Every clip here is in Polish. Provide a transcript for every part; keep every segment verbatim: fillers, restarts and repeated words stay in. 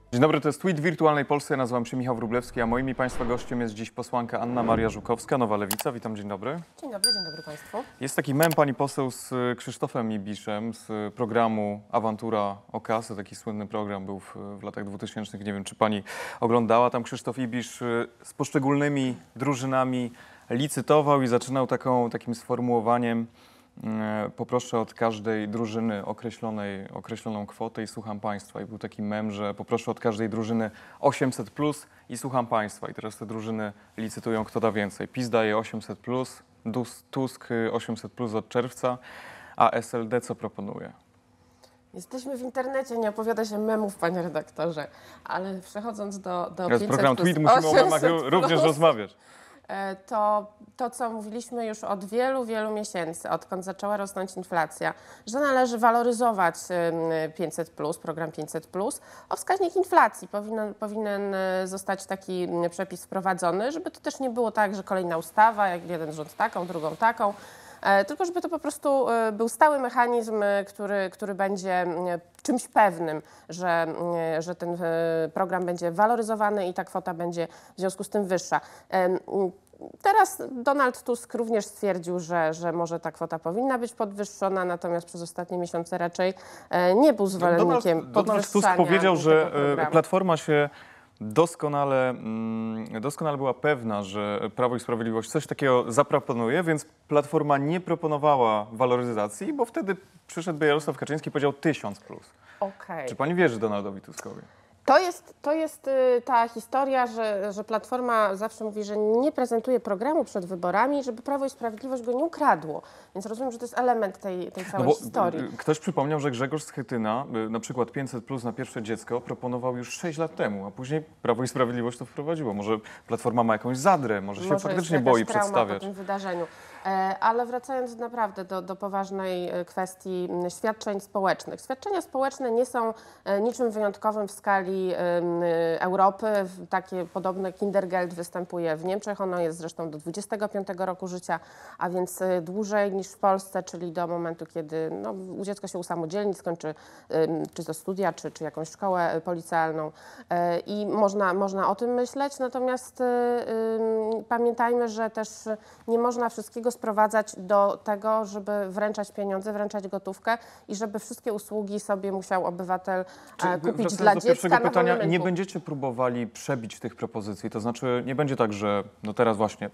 Dzień dobry, to jest Tweet w Wirtualnej Polsce. Ja nazywam się Michał Wróblewski, a moim i Państwa gościem jest dziś posłanka Anna Maria Żukowska, Nowa Lewica. Witam, dzień dobry. Dzień dobry, dzień dobry Państwu. Jest taki mem pani poseł z Krzysztofem Ibiszem z programu Awantura o kasę. Taki słynny program był w, w latach dwutysięcznych. Nie wiem, czy pani oglądała. Tam Krzysztof Ibisz z poszczególnymi drużynami licytował i zaczynał taką, takim sformułowaniem: poproszę od każdej drużyny określonej, określoną kwotę i słucham państwa. I był taki mem, że poproszę od każdej drużyny osiemset plus i słucham państwa. I teraz te drużyny licytują, kto da więcej. PiS daje osiemset plus, Tusk osiemset plus od czerwca, a S L D co proponuje? Jesteśmy w internecie, nie opowiada się memów, panie redaktorze, ale przechodząc do, do To jest program plus, Tweet, musimy o memach osiemset również plus, rozmawiać. To, to, co mówiliśmy już od wielu, wielu miesięcy, odkąd zaczęła rosnąć inflacja, że należy waloryzować pięćset plus, program pięćset plus, o wskaźnik inflacji powinien, powinien zostać taki przepis wprowadzony, żeby to też nie było tak, że kolejna ustawa, jak jeden rząd taką, drugą taką, tylko żeby to po prostu był stały mechanizm, który, który będzie czymś pewnym, że, że ten program będzie waloryzowany i ta kwota będzie w związku z tym wyższa. Teraz Donald Tusk również stwierdził, że, że może ta kwota powinna być podwyższona, natomiast przez ostatnie miesiące raczej nie był zwolennikiem Donald, Donald Tusk powiedział, że Platforma się doskonale, doskonale była pewna, że Prawo i Sprawiedliwość coś takiego zaproponuje, więc Platforma nie proponowała waloryzacji, bo wtedy przyszedł Jarosław Kaczyński i powiedział tysiąc plus. Okay. Czy pani wierzy Donaldowi Tuskowi? To jest, to jest ta historia, że, że Platforma zawsze mówi, że nie prezentuje programu przed wyborami, żeby Prawo i Sprawiedliwość go nie ukradło. Więc rozumiem, że to jest element tej, tej całej no bo historii. Ktoś przypomniał, że Grzegorz Schetyna, na przykład pięćset plus na pierwsze dziecko, proponował już sześć lat temu, a później Prawo i Sprawiedliwość to wprowadziło. Może Platforma ma jakąś zadrę, może się może faktycznie jest boi trauma przedstawiać. Po tym wydarzeniu. Ale wracając naprawdę do, do poważnej kwestii świadczeń społecznych. Świadczenia społeczne nie są niczym wyjątkowym w skali Europy. Takie podobne Kindergeld występuje w Niemczech. Ono jest zresztą do dwudziestego piątego roku życia, a więc dłużej niż w Polsce, czyli do momentu, kiedy no, dziecko się usamodzielni, skończy czy to studia, czy, czy jakąś szkołę policealną. I można, można o tym myśleć, natomiast pamiętajmy, że też nie można wszystkiego sprowadzać do tego, żeby wręczać pieniądze, wręczać gotówkę i żeby wszystkie usługi sobie musiał obywatel Czy, kupić dla do dziecka na pytania, rynku. Nie będziecie próbowali przebić tych propozycji? To znaczy nie będzie tak, że no teraz właśnie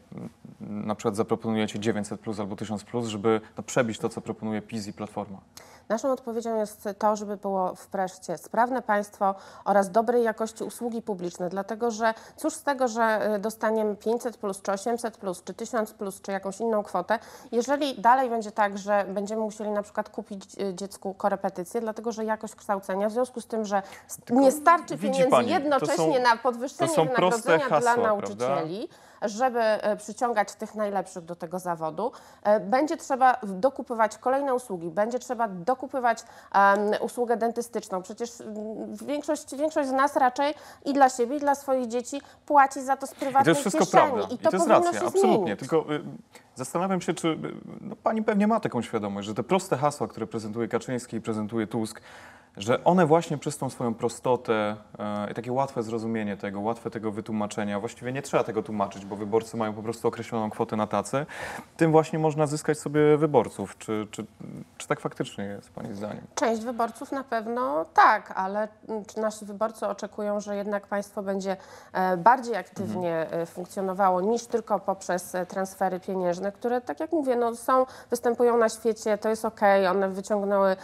na przykład zaproponujecie dziewięćset plus albo tysiąc plus, żeby no, przebić to, co proponuje PiS i Platforma? Naszą odpowiedzią jest to, żeby było wreszcie sprawne państwo oraz dobrej jakości usługi publiczne, dlatego że cóż z tego, że dostaniemy pięćset plus, czy osiemset plus, czy tysiąc plus, czy jakąś inną kwotę, jeżeli dalej będzie tak, że będziemy musieli na przykład kupić dziecku korepetycje, dlatego że jakość kształcenia, w związku z tym, że Tylko nie starczy pieniędzy pani, jednocześnie są, na podwyższenie wynagrodzenia hasła, dla nauczycieli, prawda? Żeby przyciągać tych najlepszych do tego zawodu, będzie trzeba dokupywać kolejne usługi, będzie trzeba dokupywać um, usługę dentystyczną. Przecież większość, większość z nas raczej i dla siebie, i dla swoich dzieci płaci za to z prywatnej I to jest wszystko kieszeni. prawda. I to, I to jest powinno racja, się absolutnie. zmienić. Tylko y, zastanawiam się, czy no, pani pewnie ma taką świadomość, że te proste hasła, które prezentuje Kaczyński i prezentuje Tusk, że one właśnie przez tą swoją prostotę i e, takie łatwe zrozumienie tego, łatwe tego wytłumaczenia, właściwie nie trzeba tego tłumaczyć, bo wyborcy mają po prostu określoną kwotę na tacę, tym właśnie można zyskać sobie wyborców. Czy, czy, czy tak faktycznie jest, pani zdaniem? Część wyborców na pewno tak, ale czy nasi wyborcy oczekują, że jednak państwo będzie bardziej aktywnie mhm. funkcjonowało niż tylko poprzez transfery pieniężne, które, tak jak mówię, no, są, występują na świecie, to jest okej, one wyciągnęły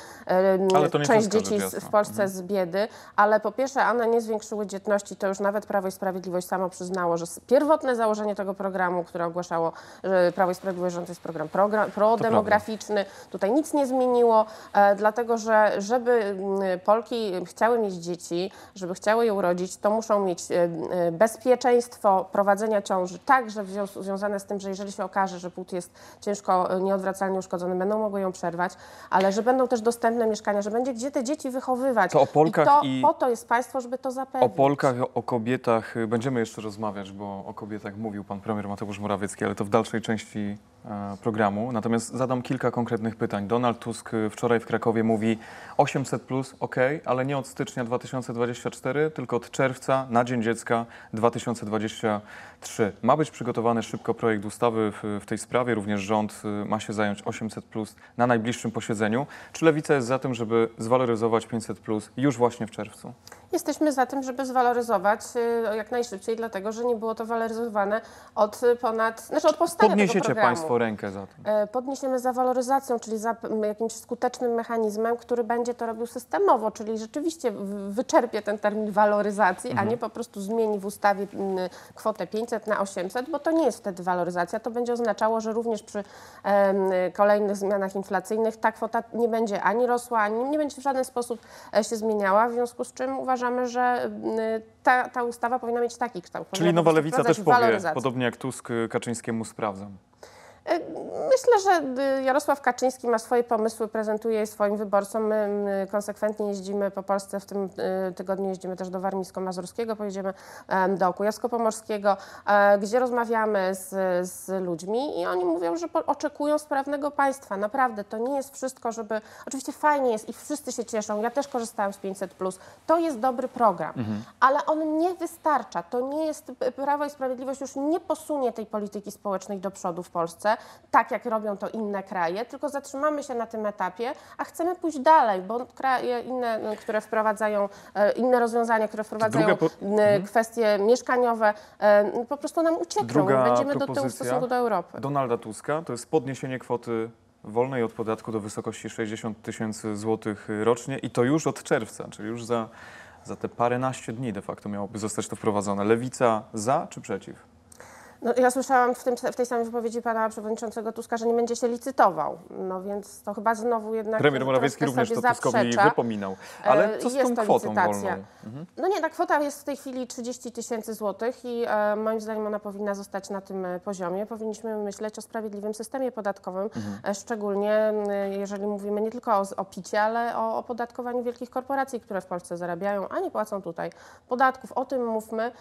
część dzieci w Polsce z biedy, ale po pierwsze one nie zwiększyły dzietności, to już nawet Prawo i Sprawiedliwość samo przyznało, że pierwotne założenie tego programu, które ogłaszało że Prawo i Sprawiedliwość, że to jest program, program prodemograficzny, tutaj nic nie zmieniło, e, dlatego że żeby Polki chciały mieć dzieci, żeby chciały je urodzić, to muszą mieć e, bezpieczeństwo prowadzenia ciąży, także zwią związane z tym, że jeżeli się okaże, że płód jest ciężko, nieodwracalnie uszkodzony, będą mogły ją przerwać, ale że będą też dostępne mieszkania, że będzie gdzie te dzieci dzieci wychowywać. To o Polkach I, to, i- po to jest państwo, żeby to O zapewnić. Polkach, o, o kobietach y, będziemy jeszcze rozmawiać, bo o kobietach mówił pan premier Mateusz Morawiecki, ale to w dalszej części e, programu. Natomiast zadam kilka konkretnych pytań. Donald Tusk y, wczoraj w Krakowie mówi osiemset plus, ok, ale nie od stycznia dwa tysiące dwudziestego czwartego, tylko od czerwca na Dzień Dziecka dwa tysiące dwudziestego trzeciego. Ma być przygotowany szybko projekt ustawy w, w tej sprawie. Również rząd y, ma się zająć osiemset plus na najbliższym posiedzeniu. Czy Lewica jest za tym, żeby zwaloryzować pięćset plus już właśnie w czerwcu? Jesteśmy za tym, żeby zwaloryzować y, jak najszybciej, dlatego że nie było to waloryzowane od y, ponad, znaczy od powstania tego Podniesiecie programu. państwo rękę za tym? E, Podniesiemy za waloryzacją, czyli za p- jakimś skutecznym mechanizmem, który będzie to robił systemowo, czyli rzeczywiście w- wyczerpie ten termin waloryzacji, a nie po prostu zmieni w ustawie m, kwotę pięćset na osiemset, bo to nie jest wtedy waloryzacja. To będzie oznaczało, że również przy em, kolejnych zmianach inflacyjnych ta kwota nie będzie ani rosła, ani nie będzie w żaden sposób e, się zmieniała, w związku z czym uważamy, że m, ta, ta ustawa powinna mieć taki kształt. Czyli Powinna Nowa po prostu Lewica też wprowadzać powie, waloryzację. podobnie jak Tusk, y, Kaczyńskiemu sprawdzam. Myślę, że y, Jarosław Kaczyński ma swoje pomysły, prezentuje je swoim wyborcom. My, my konsekwentnie jeździmy po Polsce. W tym y, tygodniu jeździmy też do Warmińsko-Mazurskiego, pojedziemy em, do Kujawsko-Pomorskiego, e, gdzie rozmawiamy z, z ludźmi i oni mówią, że po, oczekują sprawnego państwa. Naprawdę, to nie jest wszystko, żeby... Oczywiście fajnie jest i wszyscy się cieszą. Ja też korzystałam z pięćset plus. To jest dobry program, ale on nie wystarcza. To nie jest... Prawo i Sprawiedliwość już nie posunie tej polityki społecznej do przodu w Polsce, tak jak robią to inne kraje, tylko zatrzymamy się na tym etapie, a chcemy pójść dalej, bo kraje inne, no, które wprowadzają, e, inne rozwiązania, które wprowadzają Druga po- m, kwestie mieszkaniowe, e, po prostu nam uciekną. Druga Będziemy do tyłu w propozycja stosunku do Europy. Donalda Tuska to jest podniesienie kwoty wolnej od podatku do wysokości sześćdziesiąt tysięcy złotych rocznie i to już od czerwca, czyli już za, za te paręnaście dni de facto miałoby zostać to wprowadzone. Lewica za czy przeciw? No, ja słyszałam w, tym, w tej samej wypowiedzi pana przewodniczącego Tuska, że nie będzie się licytował. No więc to chyba znowu jednak Premier Morawiecki troszkę również to sobie Tuskowi zaprzecza. wypominał. Ale co z Jest tą to kwotą licytacja. wolną? Mhm. No nie, ta kwota jest w tej chwili trzydzieści tysięcy złotych i e, moim zdaniem ona powinna zostać na tym e, poziomie. Powinniśmy myśleć o sprawiedliwym systemie podatkowym, e, szczególnie e, jeżeli mówimy nie tylko o, o picie, ale o opodatkowaniu wielkich korporacji, które w Polsce zarabiają, a nie płacą tutaj podatków. O tym mówmy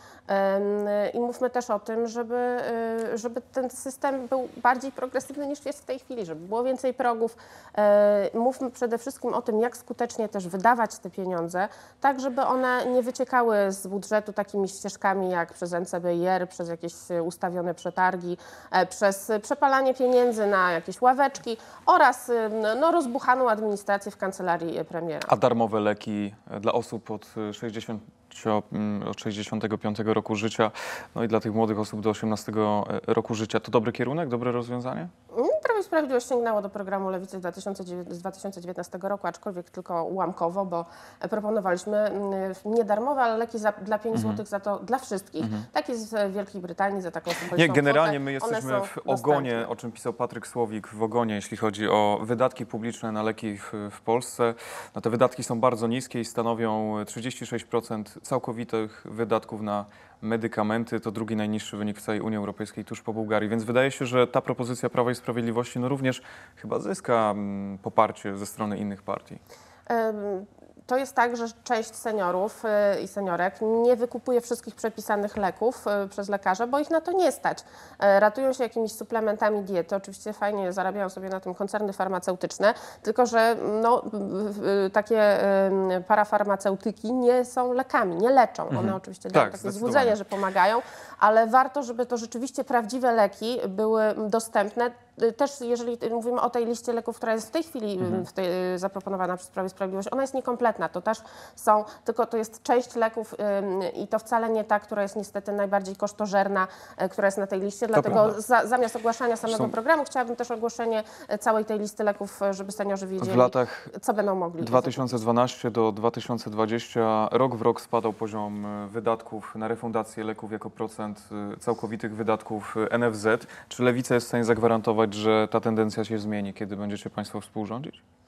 e, i mówmy też o tym, żeby, e, żeby ten system był bardziej progresywny niż jest w tej chwili, żeby było więcej progów. E, mówmy przede wszystkim o tym, jak skutecznie też wydawać te pieniądze, tak żeby one nie wyciekały z budżetu takimi ścieżkami jak przez N C B I R, przez jakieś ustawione przetargi, e, przez przepalanie pieniędzy na jakieś ławeczki oraz e, no, rozbuchaną administrację w kancelarii premiera. A darmowe leki dla osób od sześćdziesiąt od sześćdziesiątego piątego roku życia, no i dla tych młodych osób do osiemnastego roku życia. To dobry kierunek, dobre rozwiązanie? Prawo i Sprawiedliwość sięgnęło do programu Lewicy z dwa tysiące dziewiętnastego roku, aczkolwiek tylko ułamkowo, bo proponowaliśmy mm, nie darmowe, ale leki za, dla pięć złotych za to dla wszystkich. Tak jest w Wielkiej Brytanii za taką symboliczną Nie, generalnie kwotę. my One jesteśmy są w ogonie, dostępne. o czym pisał Patryk Słowik, w ogonie, jeśli chodzi o wydatki publiczne na leki w, w Polsce. No te wydatki są bardzo niskie i stanowią trzydzieści sześć procent całkowitych wydatków na medykamenty. To drugi najniższy wynik w całej Unii Europejskiej tuż po Bułgarii. Więc wydaje się, że ta propozycja Prawa i Sprawiedliwości no również chyba zyska mm, poparcie ze strony innych partii. Em, To jest tak, że część seniorów y, i seniorek nie wykupuje wszystkich przepisanych leków y, przez lekarza, bo ich na to nie stać. E, Ratują się jakimiś suplementami diety. Oczywiście fajnie zarabiają sobie na tym koncerny farmaceutyczne, tylko że no, y, y, takie y, parafarmaceutyki nie są lekami, nie leczą. One oczywiście dają Tak, takie zdecydowanie. złudzenie, że pomagają, ale warto, żeby to rzeczywiście prawdziwe leki były dostępne. Y, Też jeżeli mówimy o tej liście leków, która jest w tej chwili y, w tej, y, zaproponowana przez Prawo i Sprawiedliwość, ona jest niekompletna. To też są, tylko to jest część leków ym, i to wcale nie ta, która jest niestety najbardziej kosztożerna, y, która jest na tej liście. Dlatego prawda. za, zamiast ogłaszania samego Zresztą- programu chciałabym też ogłoszenie y, całej tej listy leków, y, żeby seniorzy wiedzieli, W latach co będą mogli. dwa tysiące dwunastego do dwa tysiące dwudziestego rok w rok spadał poziom e, wydatków na refundację leków jako procent e, całkowitych wydatków e, N F Z. Czy Lewica jest w stanie zagwarantować, że ta tendencja się zmieni, kiedy będziecie Państwo współrządzić?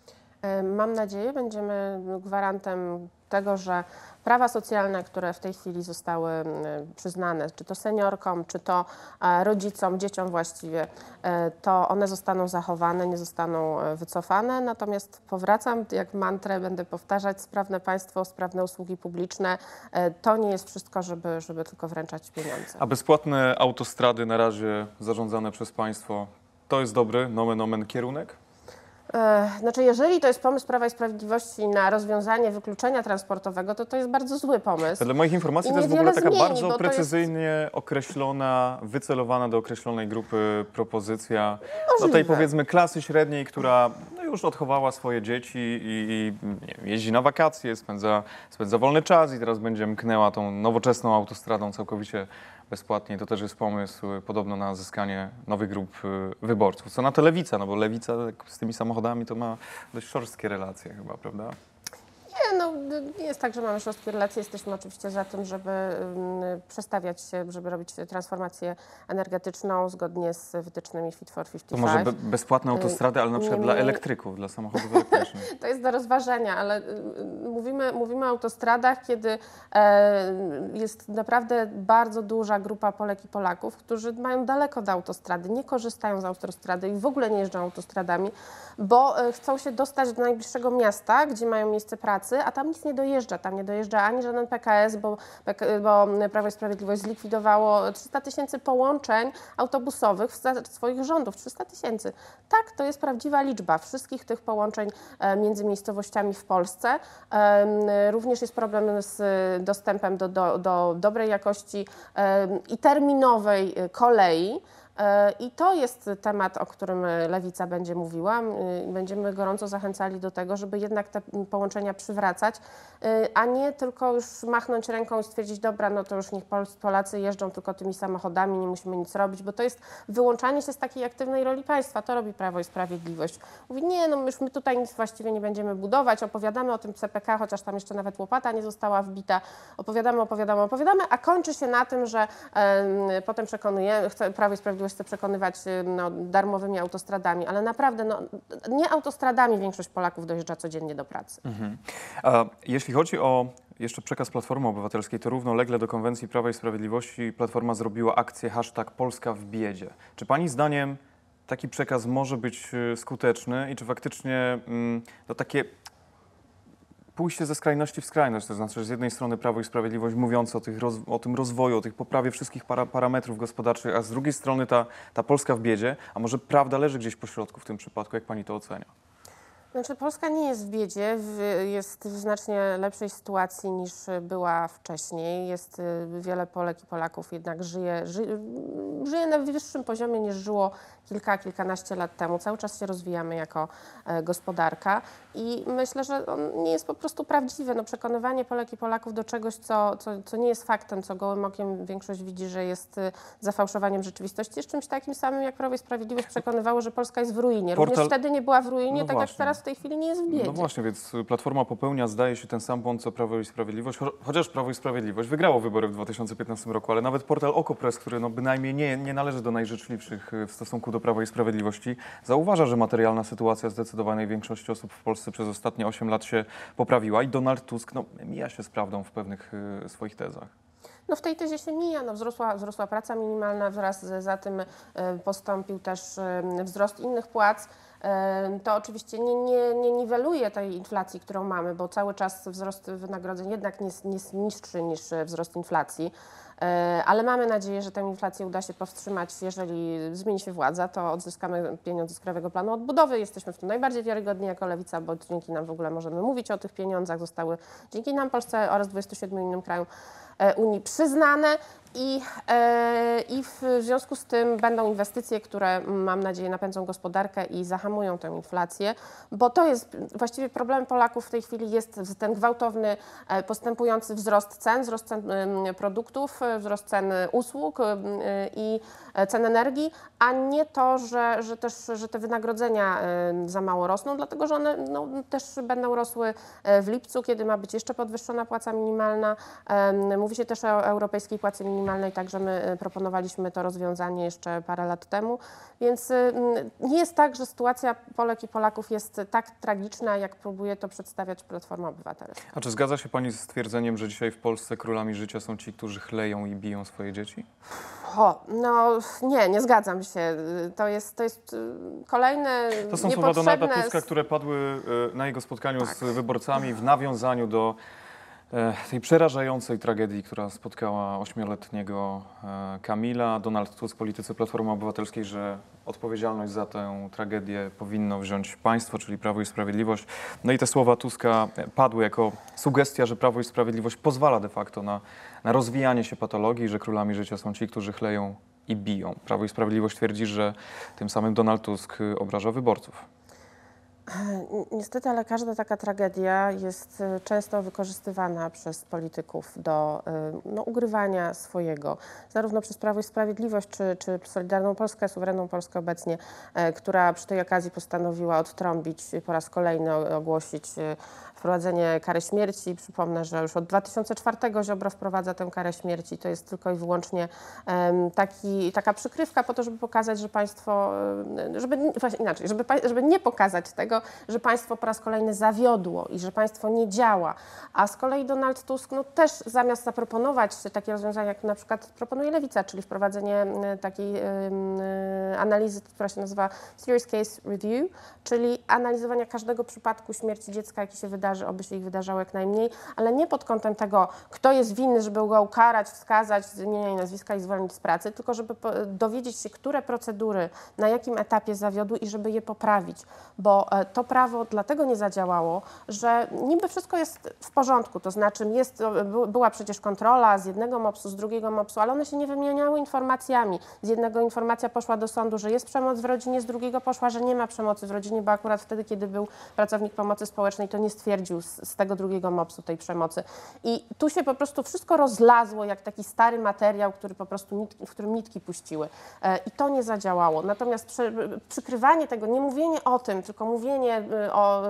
E, Mam nadzieję, będziemy gwarantem tego, że prawa socjalne, które w tej chwili zostały m, przyznane, czy to seniorkom, czy to e, rodzicom, dzieciom właściwie, e, to one zostaną zachowane, nie zostaną e, wycofane. Natomiast powracam, jak mantrę będę powtarzać, sprawne państwo, sprawne usługi publiczne, e, to nie jest wszystko, żeby, żeby tylko wręczać pieniądze. A bezpłatne autostrady na razie zarządzane przez państwo, to jest dobry, nomen omen, kierunek? E, Znaczy, jeżeli to jest pomysł Prawa i Sprawiedliwości na rozwiązanie wykluczenia transportowego, to to jest bardzo zły pomysł. Wedle moich informacji I to jest w niewiele ogóle taka zmieni, bardzo bo to jest- precyzyjnie określona, wycelowana do określonej grupy propozycja do tej Możliwe. powiedzmy klasy średniej, która no, już odchowała swoje dzieci i, i nie wiem, jeździ na wakacje, spędza, spędza wolny czas i teraz będzie mknęła tą nowoczesną autostradą całkowicie bezpłatnie. To też jest pomysł y, podobno na zyskanie nowych grup y, wyborców. Co na to Lewica, no bo Lewica tak, z tymi samochodami to ma dość szorstkie relacje chyba, prawda? Nie, no, nie jest tak, że mamy szorstkie relacje. Jesteśmy oczywiście za tym, żeby um, przestawiać się, żeby robić transformację energetyczną zgodnie z wytycznymi Fit for To pięćdziesiąt może pięć. be, bezpłatne autostrady, ale na przykład dla niemniej- elektryków, dla samochodów elektrycznych. To jest do rozważenia, ale y, y, mówimy, mówimy o autostradach, kiedy e, jest naprawdę bardzo duża grupa Polek i Polaków, którzy mają daleko do autostrady, nie korzystają z autostrady i w ogóle nie jeżdżą autostradami, bo e, chcą się dostać do najbliższego miasta, gdzie mają miejsce pracy, a tam nic nie dojeżdża. Tam nie dojeżdża ani żaden P K S, bo, bo Prawo i Sprawiedliwość zlikwidowało trzysta tysięcy połączeń autobusowych w za swoich rządów. trzysta tysięcy. Tak, to jest prawdziwa liczba wszystkich tych połączeń e, między miejscowościami w Polsce. E, również jest problem z dostępem do, do, do dobrej jakości e, i terminowej e, kolei. E, I to jest temat, o którym Lewica będzie mówiła. E, Będziemy gorąco zachęcali do tego, żeby jednak te połączenia przywracać, e, a nie tylko już machnąć ręką i stwierdzić, dobra, no to już niech Pol- Polacy jeżdżą tylko tymi samochodami, nie musimy nic robić, bo to jest wyłączanie się z takiej aktywnej roli państwa. To robi Prawo i Sprawiedliwość. Mówi, nie, no już my tutaj nic właściwie nie będziemy budować, opowiadamy o tym C P K, chociaż tam jeszcze nawet łopata nie została wbita, opowiadamy, opowiadamy, opowiadamy, a kończy się na tym, że e, potem przekonujemy, chce, Prawo i Sprawiedliwość chce przekonywać no, darmowymi autostradami, ale naprawdę no, nie autostradami większość Polaków dojeżdża codziennie do pracy. Mhm. A jeśli chodzi o jeszcze przekaz Platformy Obywatelskiej, to równolegle do konwencji Prawa i Sprawiedliwości Platforma zrobiła akcję hashtag Polska w biedzie. Czy pani zdaniem taki przekaz może być y, skuteczny i czy faktycznie mm, to takie pójście ze skrajności w skrajność, to znaczy, że z jednej strony Prawo i Sprawiedliwość mówiące o, tych roz, o tym rozwoju, o tych poprawie wszystkich para, parametrów gospodarczych, a z drugiej strony ta, ta Polska w biedzie, a może prawda leży gdzieś po środku w tym przypadku, jak pani to ocenia? Znaczy, Polska nie jest w biedzie, w, jest w znacznie lepszej sytuacji niż była wcześniej. Jest y, wiele Polek i Polaków jednak żyje, ży, żyje na wyższym poziomie niż żyło kilka, kilkanaście lat temu. Cały czas się rozwijamy jako e, gospodarka i myślę, że on nie jest po prostu prawdziwy. No, przekonywanie Polek i Polaków do czegoś, co, co, co nie jest faktem, co gołym okiem większość widzi, że jest y, zafałszowaniem rzeczywistości, jest czymś takim samym, jak Prawo i Sprawiedliwość przekonywało, że Polska jest w ruinie. Również Portal- wtedy nie była w ruinie, No tak właśnie. jak teraz w tej chwili nie jest w biedzie. No właśnie, więc Platforma popełnia, zdaje się, ten sam błąd, co Prawo i Sprawiedliwość, cho- chociaż Prawo i Sprawiedliwość wygrało wybory w dwa tysiące piętnastym roku, ale nawet portal Okopres, który no bynajmniej nie, nie należy do najżyczliwszych y, w stosunku do Prawa i Sprawiedliwości, zauważa, że materialna sytuacja zdecydowanej większości osób w Polsce przez ostatnie osiem lat się poprawiła i Donald Tusk no, mija się z prawdą w pewnych y, swoich tezach. No w tej tezie się mija, no wzrosła, wzrosła praca minimalna, wraz z, za tym e, postąpił też e, wzrost innych płac. E, To oczywiście nie, nie, nie niweluje tej inflacji, którą mamy, bo cały czas wzrost wynagrodzeń jednak nie jest, nie jest niższy niż e, wzrost inflacji. E, Ale mamy nadzieję, że tę inflację uda się powstrzymać. Jeżeli zmieni się władza, to odzyskamy pieniądze z Krajowego Planu Odbudowy. Jesteśmy w tym najbardziej wiarygodni jako Lewica, bo dzięki nam w ogóle możemy mówić o tych pieniądzach. Zostały dzięki nam Polsce oraz dwudziestu siedmiu innym krajom e, Unii przyznane. I, e, I w związku z tym będą inwestycje, które mam nadzieję napędzą gospodarkę i zahamują tę inflację, bo to jest właściwie problem Polaków w tej chwili jest ten gwałtowny, e, postępujący wzrost cen, wzrost cen e, produktów, e, wzrost cen usług e, i e, cen energii, a nie to, że, że też że te wynagrodzenia e, za mało rosną, dlatego że one no, też będą rosły e, w lipcu, kiedy ma być jeszcze podwyższona płaca minimalna. E, Mówi się też o europejskiej płacy minimalnej minimalnej, także my proponowaliśmy to rozwiązanie jeszcze parę lat temu, więc nie jest tak, że sytuacja Polek i Polaków jest tak tragiczna, jak próbuje to przedstawiać Platforma Obywatelska. A czy zgadza się pani z stwierdzeniem, że dzisiaj w Polsce królami życia są ci, którzy chleją i biją swoje dzieci? O, no nie, nie zgadzam się. To jest, to jest kolejne To są słowa niepotrzebne... Donalda Tuska, które padły na jego spotkaniu Tak. z wyborcami w nawiązaniu do tej przerażającej tragedii, która spotkała ośmioletniego Kamila. Donald Tusk, politycy Platformy Obywatelskiej, że odpowiedzialność za tę tragedię powinno wziąć państwo, czyli Prawo i Sprawiedliwość. No i te słowa Tuska padły jako sugestia, że Prawo i Sprawiedliwość pozwala de facto na, na rozwijanie się patologii, że królami życia są ci, którzy chleją i biją. Prawo i Sprawiedliwość twierdzi, że tym samym Donald Tusk obraża wyborców. Niestety, ale każda taka tragedia jest często wykorzystywana przez polityków do no, ugrywania swojego. Zarówno przez Prawo i Sprawiedliwość, czy, czy Solidarną Polskę, Suwerenną Polskę obecnie, która przy tej okazji postanowiła odtrąbić, po raz kolejny ogłosić wprowadzenie kary śmierci. Przypomnę, że już od dwa tysiące czwartego Ziobro wprowadza tę karę śmierci. To jest tylko i wyłącznie um, taki, taka przykrywka po to, żeby pokazać, że państwo, żeby, właśnie inaczej, żeby, żeby nie pokazać tego, że państwo po raz kolejny zawiodło i że państwo nie działa. A z kolei Donald Tusk no, też zamiast zaproponować takie rozwiązania, jak na przykład proponuje Lewica, czyli wprowadzenie takiej um, analizy, która się nazywa Serious Case Review, czyli analizowania każdego przypadku śmierci dziecka, jaki się wydarzy, oby się ich wydarzało jak najmniej, ale nie pod kątem tego, kto jest winny, żeby go ukarać, wskazać z imienia i nazwiska i zwolnić z pracy, tylko żeby dowiedzieć się, które procedury na jakim etapie zawiodły i żeby je poprawić, bo to prawo dlatego nie zadziałało, że niby wszystko jest w porządku, to znaczy jest, była przecież kontrola z jednego mopsu, z drugiego mopsu, ale one się nie wymieniały informacjami. Z jednego informacja poszła do sądu, że jest przemoc w rodzinie, z drugiego poszła, że nie ma przemocy w rodzinie, bo akurat wtedy, kiedy był pracownik pomocy społecznej, to nie stwierdził z, z tego drugiego mopsu tej przemocy. I tu się po prostu wszystko rozlazło, jak taki stary materiał, który po prostu nit, w którym nitki puściły. E, I to nie zadziałało. Natomiast przy, przykrywanie tego, nie mówienie o tym, tylko mówienie o,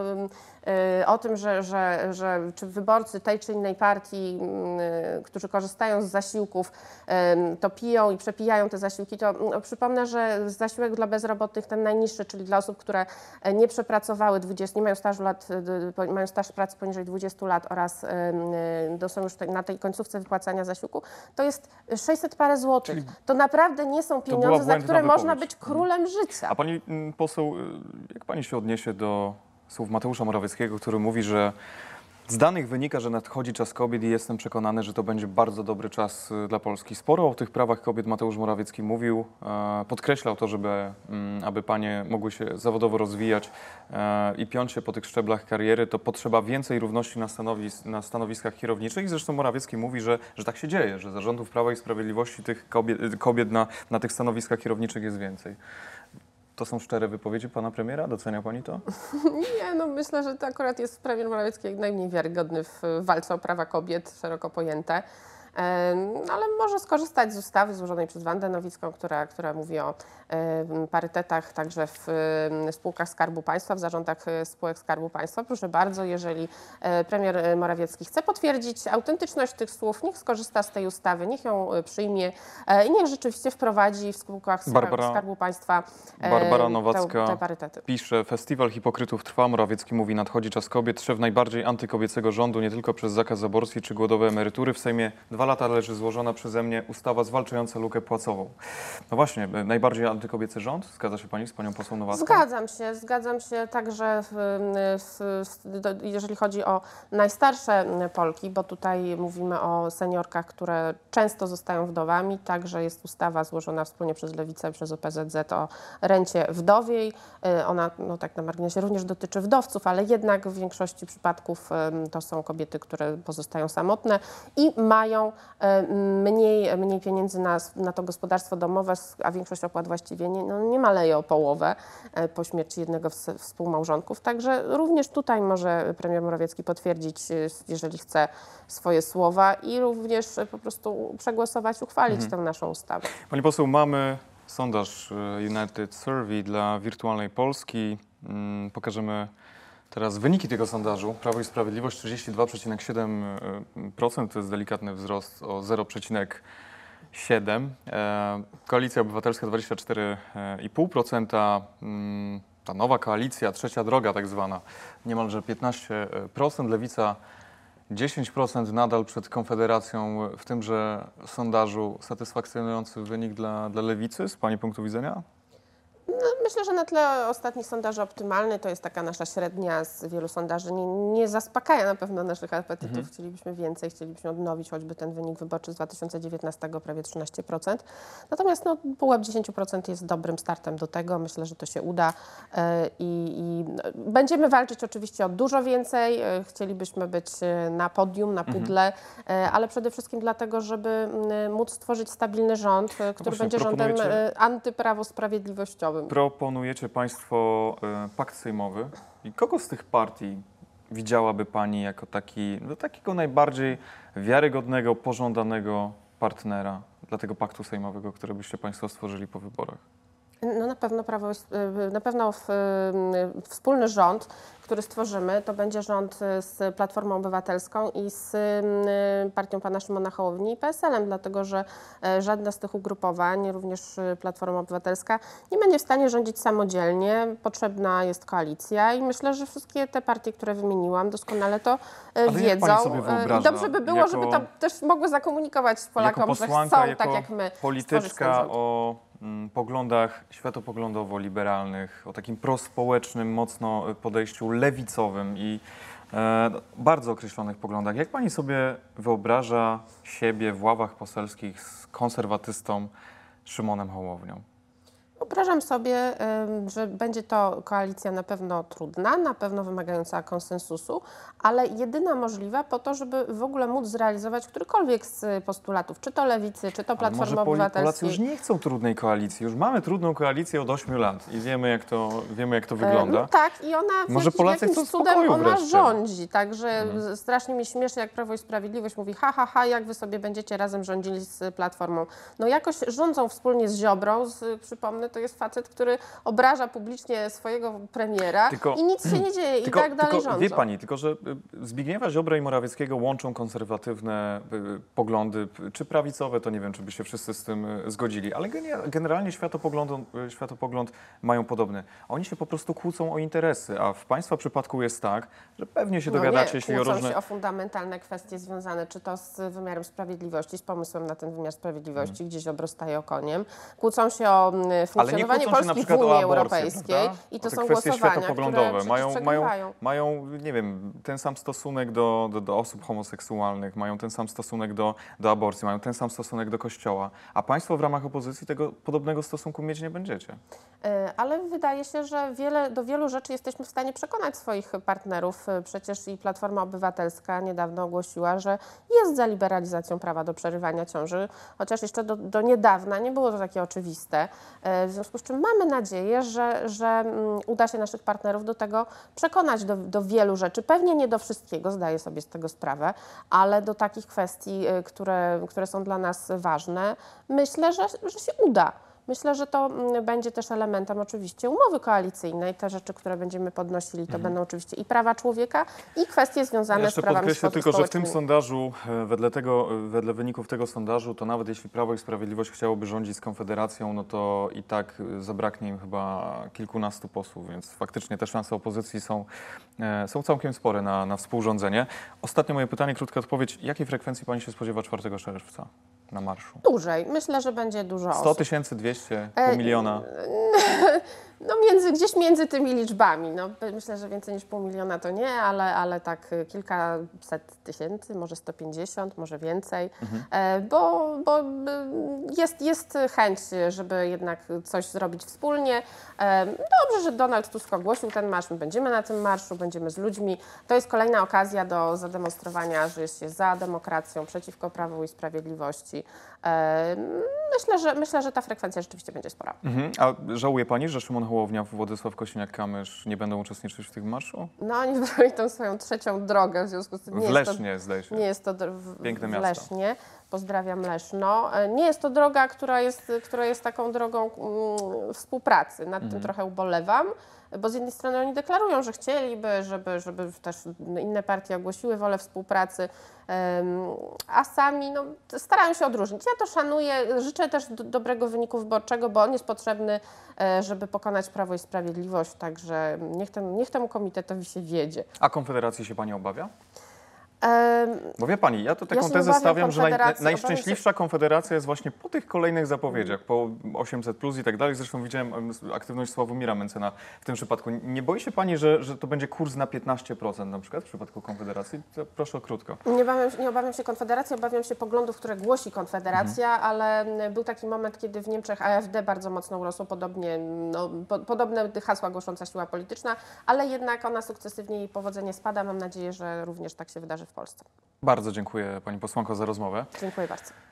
o tym, że, że, że czy wyborcy tej czy innej partii, którzy korzystają z zasiłków, to piją i przepijają te zasiłki, to no, przypomnę, że zasiłek dla bezrobotnych, ten najniższy, czyli dla osób, które nie przepracowały dwudziestu, nie mają stażu lat, mają staż pracy poniżej dwudziestu lat oraz to są już na tej końcówce wypłacania zasiłku, to jest sześćset parę złotych. Czyli to naprawdę nie są pieniądze, za które wypowiedź. Można być królem życia. A pani poseł, jak pani się odniesie do słów Mateusza Morawieckiego, który mówi, że z danych wynika, że nadchodzi czas kobiet i jestem przekonany, że to będzie bardzo dobry czas dla Polski. Sporo o tych prawach kobiet Mateusz Morawiecki mówił, podkreślał to, żeby aby panie mogły się zawodowo rozwijać i piąć się po tych szczeblach kariery, to potrzeba więcej równości na, stanowis na stanowiskach kierowniczych. I zresztą Morawiecki mówi, że, że tak się dzieje, że za rządów Prawa i Sprawiedliwości tych kobiet, kobiet na, na tych stanowiskach kierowniczych jest więcej. To są szczere wypowiedzi pana premiera? Docenia pani to? Nie, no myślę, że to akurat jest premier Morawiecki jak najmniej wiarygodny w walce o prawa kobiet, szeroko pojęte. Ale może skorzystać z ustawy złożonej przez Wandę Nowicką, która, która mówi o parytetach także w spółkach Skarbu Państwa, w zarządach spółek Skarbu Państwa. Proszę bardzo, jeżeli premier Morawiecki chce potwierdzić autentyczność tych słów, niech skorzysta z tej ustawy, niech ją przyjmie i niech rzeczywiście wprowadzi w spółkach Barbara, Skarbu Państwa Barbara Nowacka te, te parytety. Pisze, festiwal hipokrytów trwa, Morawiecki mówi, nadchodzi czas kobiet, szef najbardziej antykobiecego rządu, nie tylko przez zakaz aborcji czy głodowe emerytury. W Sejmie dwa lata leży złożona przeze mnie ustawa zwalczająca lukę płacową. No właśnie, najbardziej antykobiecy rząd? Zgadza się pani z panią posłą Nowacką? Zgadzam się, zgadzam się także, w, w, w, jeżeli chodzi o najstarsze Polki, bo tutaj mówimy o seniorkach, które często zostają wdowami. Także jest ustawa złożona wspólnie przez Lewicę i przez O P Z Z o rencie wdowiej. Ona, no tak na marginesie, również dotyczy wdowców, ale jednak w większości przypadków to są kobiety, które pozostają samotne i mają mniej, mniej pieniędzy na, na to gospodarstwo domowe, a większość opłat właściwie nie, no nie maleje o połowę po śmierci jednego z współmałżonków. Także również tutaj może premier Morawiecki potwierdzić, jeżeli chce, swoje słowa i również po prostu przegłosować, uchwalić mhm. tę naszą ustawę. Pani poseł, mamy sondaż United Survey dla Wirtualnej Polski. Pokażemy teraz wyniki tego sondażu. Prawo i Sprawiedliwość trzydzieści dwa przecinek siedem procent, to jest delikatny wzrost o zero przecinek siedem procent, e, Koalicja Obywatelska dwadzieścia cztery i pół procent, mm, ta nowa koalicja, trzecia droga tak zwana, niemalże piętnaście procent, Lewica dziesięć procent, nadal przed Konfederacją w tymże sondażu. Satysfakcjonujący wynik dla, dla Lewicy z Pani punktu widzenia? No, myślę, że na tle ostatnich sondaży optymalny to jest taka nasza średnia z wielu sondaży. Nie, nie zaspokaja na pewno naszych apetytów. Mhm. Chcielibyśmy więcej, chcielibyśmy odnowić choćby ten wynik wyborczy z dwa tysiące dziewiętnastego, prawie trzynaście procent. Natomiast no, pułap dziesięć procent jest dobrym startem do tego. Myślę, że to się uda yy, i będziemy walczyć oczywiście o dużo więcej. Yy, chcielibyśmy być yy, na podium, na pudle, mhm. yy, ale przede wszystkim dlatego, żeby yy, móc stworzyć stabilny rząd, yy, który Właśnie, będzie rządem yy, antyprawo-sprawiedliwościowym. Proponujecie Państwo y, pakt sejmowy i kogo z tych partii widziałaby Pani jako taki, no, takiego najbardziej wiarygodnego, pożądanego partnera dla tego paktu sejmowego, który byście Państwo stworzyli po wyborach? No na pewno prawo, na pewno w, wspólny rząd, który stworzymy, to będzie rząd z Platformą Obywatelską i z partią pana Szymona Hołowni i P S L-em, dlatego że żadne z tych ugrupowań, również Platforma Obywatelska, nie będzie w stanie rządzić samodzielnie. Potrzebna jest koalicja i myślę, że wszystkie te partie, które wymieniłam, doskonale to Ale wiedzą. Jak pani sobie wyobraża, I dobrze by było, jako, żeby to też mogły zakomunikować Polakom, jako posłanka, że chcą, jako tak jak my, polityczka o mm, poglądach światopoglądowo-liberalnych, o takim prospołecznym, mocno podejściu lewicowym i e, bardzo określonych poglądach. Jak pani sobie wyobraża siebie w ławach poselskich z konserwatystą Szymonem Hołownią? Wyobrażam sobie, że będzie to koalicja na pewno trudna, na pewno wymagająca konsensusu, ale jedyna możliwa po to, żeby w ogóle móc zrealizować którykolwiek z postulatów, czy to Lewicy, czy to Platformy Ale może Obywatelskiej. Polacy już nie chcą trudnej koalicji. Już mamy trudną koalicję od ośmiu lat i wiemy, jak to, wiemy, jak to wygląda. No tak, i ona Może w Polacy jakimś chcą cudem spokoju ona wreszcie. rządzi, także Mhm. strasznie mi śmieszy, jak Prawo i Sprawiedliwość mówi ha, ha, ha, jak wy sobie będziecie razem rządzili z Platformą. No jakoś rządzą wspólnie z Ziobrą, z, przypomnę, to jest facet, który obraża publicznie swojego premiera Tylko- i nic się nie dzieje i Tylko, tak dalej tylko rządzą. wie pani, tylko że y, Zbigniewa Ziobrę i Morawieckiego łączą konserwatywne y, poglądy, p- czy prawicowe, to nie wiem, czy by się wszyscy z tym y, zgodzili, ale genia- generalnie światopogląd, y, światopogląd mają podobny. Oni się po prostu kłócą o interesy, a w państwa przypadku jest tak, że pewnie się No dogadacie, nie, jeśli o kłócą różne... się o fundamentalne kwestie związane, czy to z wymiarem sprawiedliwości, z pomysłem na ten wymiar sprawiedliwości, Hmm. gdzie Ziobro staje o koniem. Kłócą się o mm, Ale nie funkcjonowanie kłócą się na Polski w przykład o Unii aborcję, Europejskiej prawda? i O to te są kwestie głosowania, światopoglądowe. które Mają, przecież mają, przegrywają. mają, nie wiem, ten sam stosunek do, do, do osób homoseksualnych, mają ten sam stosunek do, do aborcji, mają ten sam stosunek do Kościoła, a państwo w ramach opozycji tego podobnego stosunku mieć nie będziecie. E, Ale wydaje się, że wiele, do wielu rzeczy jesteśmy w stanie przekonać swoich partnerów. E, Przecież i Platforma Obywatelska niedawno ogłosiła, że jest za liberalizacją prawa do przerywania ciąży, chociaż jeszcze do, do niedawna nie było to takie oczywiste. E, W związku z czym mamy nadzieję, że, że mm, uda się naszych partnerów do tego przekonać do, do wielu rzeczy. Pewnie nie do wszystkiego, zdaję sobie z tego sprawę, ale do takich kwestii, e, które, które są dla nas ważne, myślę, że, że się uda. Myślę, że to mm, będzie też elementem oczywiście umowy koalicyjnej. Te rzeczy, które będziemy podnosili, to będą oczywiście i prawa człowieka, i kwestie związane Ja jeszcze z prawami podkreślę spo- tylko, że w tym społecznymi. sondażu, e, wedle, tego, e, wedle wyników tego sondażu, to nawet jeśli Prawo i Sprawiedliwość chciałoby rządzić z Konfederacją, no to i tak e, zabraknie im chyba kilkunastu posłów, więc faktycznie te szanse opozycji są, e, są całkiem spore na, na współrządzenie. Ostatnie moje pytanie, krótka odpowiedź. Jakiej frekwencji pani się spodziewa czwartego czerwca na marszu? Dłużej. Myślę, że będzie dużo sto osób. tysięcy, dwieście, E, pół miliona? No między, gdzieś między tymi liczbami. No, myślę, że więcej niż pół miliona to nie, ale, ale tak y, kilkaset tysięcy, może sto pięćdziesiąt, może więcej, Mhm. e, bo, bo y, jest, jest chęć, żeby jednak coś zrobić wspólnie. E, Dobrze, że Donald Tusk ogłosił ten marsz, my będziemy na tym marszu, będziemy z ludźmi. To jest kolejna okazja do zademonstrowania, że jest się za demokracją, przeciwko Prawu i Sprawiedliwości. E, Myślę, że, myślę, że ta frekwencja rzeczywiście będzie spora. Mhm. A żałuje pani, że Szymon Hołownia, Władysław Kosiniak-Kamysz nie będą uczestniczyć w tym marszu? No oni wybrali tą swoją trzecią drogę, w związku z tym nie W jest to, Lesznie, zdaje się. nie jest to dr- w, Piękne w miasto. Lesznie. pozdrawiam Leszno. E, Nie jest to droga, która jest, która jest taką drogą mm, współpracy. Nad tym trochę ubolewam, bo z jednej strony oni deklarują, że chcieliby, żeby, żeby też inne partie ogłosiły wolę współpracy, em, a sami no, starają się odróżnić. Ja to szanuję, życzę też do, dobrego wyniku wyborczego, bo on jest potrzebny, e, żeby pokonać Prawo i Sprawiedliwość, także niech, ten, niech temu komitetowi się wiedzie. A Konfederacji się pani obawia? Em, Bo wie pani, ja to taką się nie tezę obawiam stawiam, że naj, Konfederacji, najszczęśliwsza Konfederacja jest właśnie po tych kolejnych zapowiedziach, po osiemset plus i tak dalej. Zresztą widziałem em, aktywność Sławomira Mencena w tym przypadku. Nie boi się pani, że, że to będzie kurs na piętnaście procent na przykład w przypadku Konfederacji? To proszę o krótko. Nie obawiam, się- nie obawiam się Konfederacji, obawiam się poglądów, które głosi Konfederacja, ale był taki moment, kiedy w Niemczech A F D bardzo mocno urosło, podobnie, no, po, podobne hasła głosząca siła polityczna, ale jednak ona sukcesywnie jej powodzenie spada. Mam nadzieję, że również tak się wydarzy w Polsce. Bardzo dziękuję pani posłanko za rozmowę. Dziękuję bardzo.